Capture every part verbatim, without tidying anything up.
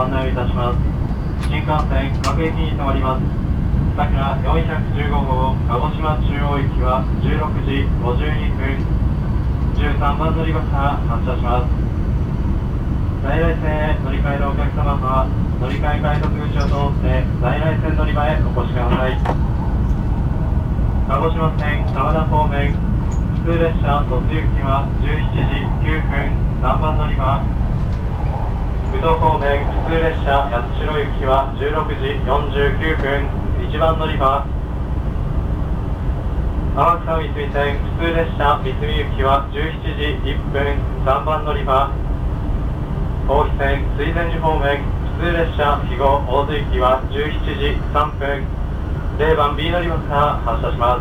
案内をいたします。新幹線各駅に停まります。さくらよんひゃくじゅうごごう鹿児島中央行きはじゅうろくじごじゅうにふん、じゅうさんばん乗り場から発車します。在来線へ乗り換えのお客様は乗り換え改札口を通って在来線乗り場へお越しください。鹿児島線玉田方面普通列車途中行きはじゅうしちじきゅうふんさんばん乗り場、宇土方面普通列車八代行きはじゅうろくじよんじゅうきゅうふんいちばん乗り場、天草三井線普通列車三井行きはじゅうしちじいっぷんさんばん乗り場、大肥線水前寺方面普通列車肥後大津行きはじゅうしちじさんぷんゼロばん B 乗り場から発車します。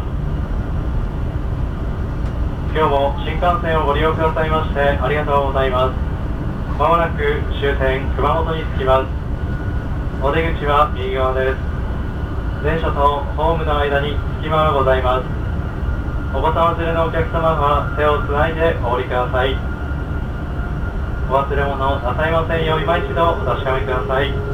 今日も新幹線をご利用くださいましてありがとうございます。まもなく終点熊本に着きます。お出口は右側です。電車とホームの間に隙間がございます。お子様連れのお客様は手をつないでお降りください。お忘れ物なさいませんよう今一度お確かめください。